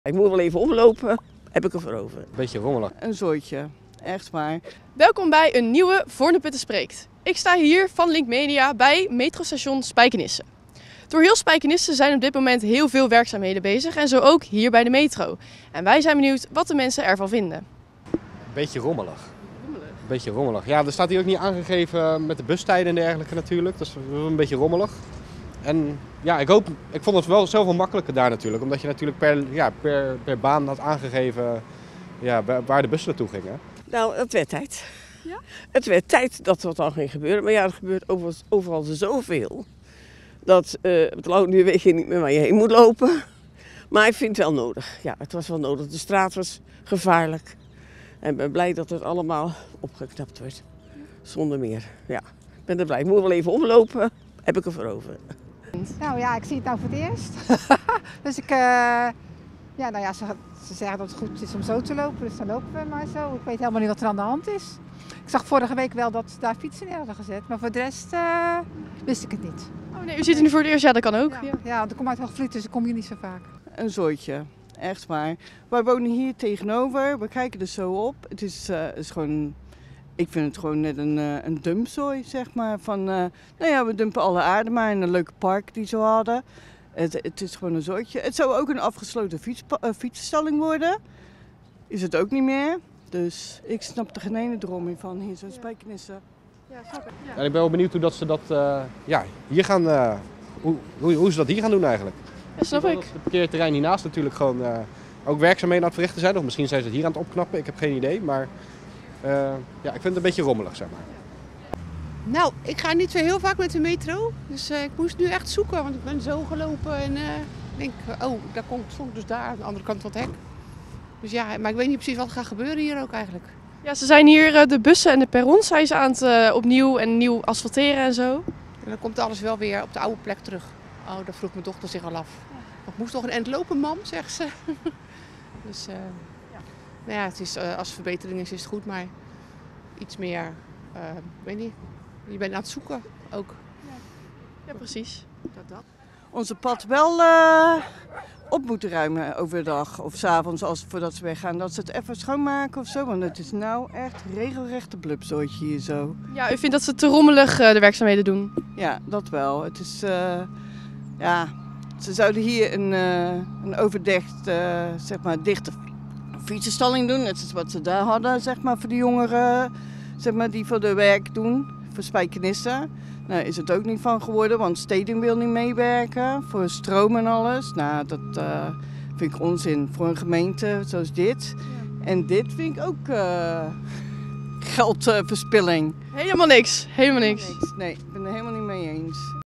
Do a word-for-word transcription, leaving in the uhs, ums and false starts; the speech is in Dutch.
Ik moet wel even omlopen, heb ik ervoor over. Beetje rommelig. Een zooitje, echt waar. Welkom bij een nieuwe Voorne Putten Spreekt. Ik sta hier van Link Media bij metrostation Spijkenisse. Door heel Spijkenisse zijn op dit moment heel veel werkzaamheden bezig en zo ook hier bij de metro. En wij zijn benieuwd wat de mensen ervan vinden. Beetje rommelig. Beetje rommelig. Ja, er staat hier ook niet aangegeven met de bustijden en dergelijke natuurlijk. Dat is een beetje rommelig. En ja, ik hoop, ik vond het wel zoveel makkelijker daar natuurlijk. Omdat je natuurlijk per, ja, per, per baan had aangegeven ja, waar de bussen naartoe gingen. Nou, het werd tijd. Ja? Het werd tijd dat er dan ging gebeuren. Maar ja, er gebeurt overal, overal zoveel. Dat uh, het loopt nu weet je niet meer waar je heen moet lopen. Maar ik vind het wel nodig. Ja, het was wel nodig. De straat was gevaarlijk. En ik ben blij dat het allemaal opgeknapt wordt. Zonder meer. Ja, ik ben er blij. Ik moet wel even omlopen. Heb ik ervoor over. Nou ja, ik zie het nou voor het eerst. dus ik, uh, ja, nou ja, ze, ze zeggen dat het goed is om zo te lopen, dus dan lopen we maar zo. Ik weet helemaal niet wat er aan de hand is. Ik zag vorige week wel dat ze daar fietsen neer hadden gezet, maar voor de rest uh, wist ik het niet. Oh nee, u ziet het nu voor het eerst? Ja, dat kan ook. Ja, Ja. ja want ik kom uit Hoogvliet, dus ik kom hier niet zo vaak. Een zooitje, echt waar. Wij wonen hier tegenover, we kijken er zo op. Het is, uh, is gewoon, ik vind het gewoon net een, uh, een dumpzooi, zeg maar. Van, uh, nou ja, we dumpen alle aarde maar in een leuke park die ze hadden. Het, het is gewoon een zooitje. Het zou ook een afgesloten fiets, uh, fietsenstalling worden. Is het ook niet meer. Dus ik snap er geen ene droom in van hier zo'n Spijkenisse. Ja, snap ik. Ja. En ik ben wel benieuwd hoe dat ze dat uh, ja, hier gaan, uh, hoe, hoe, hoe ze dat hier gaan doen eigenlijk. Ja, snap ik. Het parkeerterrein hiernaast natuurlijk gewoon uh, ook werkzaamheden aan het verrichten zijn. Of misschien zijn ze het hier aan het opknappen, ik heb geen idee. Maar uh, ja, ik vind het een beetje rommelig, zeg maar. Nou, ik ga niet zo heel vaak met de metro, dus uh, ik moest nu echt zoeken, want ik ben zo gelopen en uh, denk, oh, daar komt stond dus daar aan de andere kant van het hek. Dus ja, maar ik weet niet precies wat er gaat gebeuren hier ook eigenlijk. Ja, ze zijn hier uh, de bussen en de perrons zijn ze aan het uh, opnieuw en nieuw asfalteren en zo. En dan komt alles wel weer op de oude plek terug. Oh, dat vroeg mijn dochter zich al af. Ik moest toch een eind lopen, mam, zegt ze. dus uh, ja. Nou ja, het is, uh, als verbetering is, is het goed, maar iets meer, uh, weet niet. Je bent aan het zoeken ook. Ja, ja precies. Dat, dat. Onze pad wel uh, op moeten ruimen overdag of 's avonds als voordat ze weggaan. Dat ze het even schoonmaken of zo, want het is nou echt regelrechte blubzooitje hier zo. Ja, u vindt dat ze te rommelig uh, de werkzaamheden doen? Ja, dat wel. Het is, uh, ja, ze zouden hier een, uh, een overdicht, uh, zeg maar, dichte fietsenstalling doen. Net zoals wat ze daar hadden, zeg maar, voor de jongeren, zeg maar, die voor de werk doen, voor Spijkenisse. Nou, is het ook niet van geworden, want Steding wil niet meewerken voor stroom en alles. Nou, dat uh, vind ik onzin voor een gemeente zoals dit. Ja. En dit vind ik ook uh, geldverspilling. Helemaal niks, helemaal niks. Nee, ik ben er helemaal niet mee eens.